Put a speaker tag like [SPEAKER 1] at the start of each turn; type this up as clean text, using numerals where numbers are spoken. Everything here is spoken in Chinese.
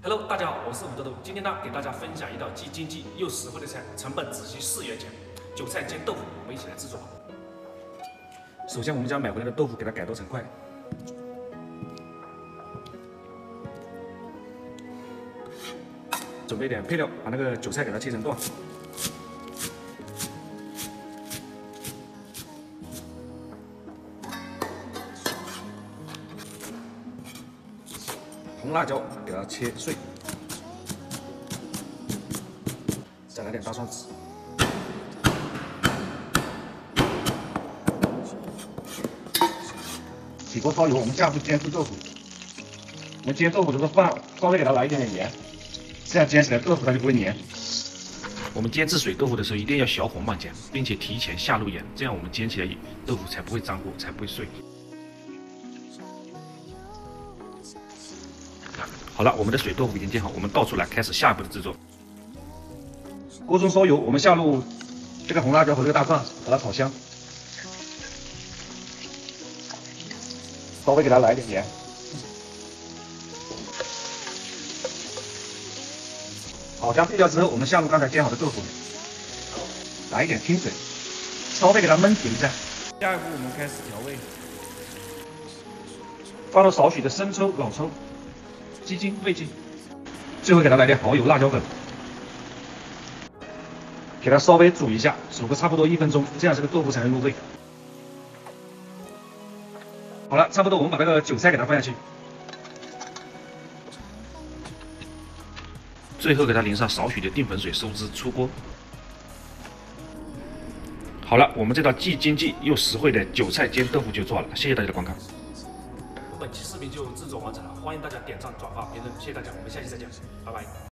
[SPEAKER 1] Hello， 大家好，我是吴豆豆。今天呢，给大家分享一道既经济又实惠的菜，成本只需4元钱，韭菜煎豆腐，我们一起来制作。首先，我们将买回来的豆腐给它改剁成块，准备一点配料，把那个韭菜给它切成段。 红辣椒给它切碎，再来点大蒜籽，
[SPEAKER 2] 起锅烧油，我们下步煎制豆腐。我们煎豆腐的时候稍微给它来一点点盐，这样煎起来豆腐它就不会粘。
[SPEAKER 1] 我们煎制水豆腐的时候一定要小火慢煎，并且提前下入盐，这样我们煎起来豆腐才不会粘锅，才不会碎。 好了，我们的水豆腐已经煎好，我们倒出来，开始下一步的制作。
[SPEAKER 2] 锅中烧油，我们下入这个红辣椒和这个大蒜，把它炒香。稍微给它来一点盐。炒香配料之后，我们下入刚才煎好的豆腐，来一点清水，稍微给它焖平一下。
[SPEAKER 1] 下一步我们开始调味，
[SPEAKER 2] 放入少许的生抽、老抽。 鸡精、味精，最后给它来点蚝油、辣椒粉，给它稍微煮一下，煮个差不多1分钟，这样这个豆腐才能入味。好了，差不多，我们把那个韭菜给它放下去，
[SPEAKER 1] 最后给它淋上少许的淀粉水，收汁出锅。好了，我们这道既经济又实惠的韭菜煎豆腐就做好了，谢谢大家的观看。 本期视频就制作完成了，欢迎大家点赞、转发、评论，谢谢大家，我们下期再见，拜拜。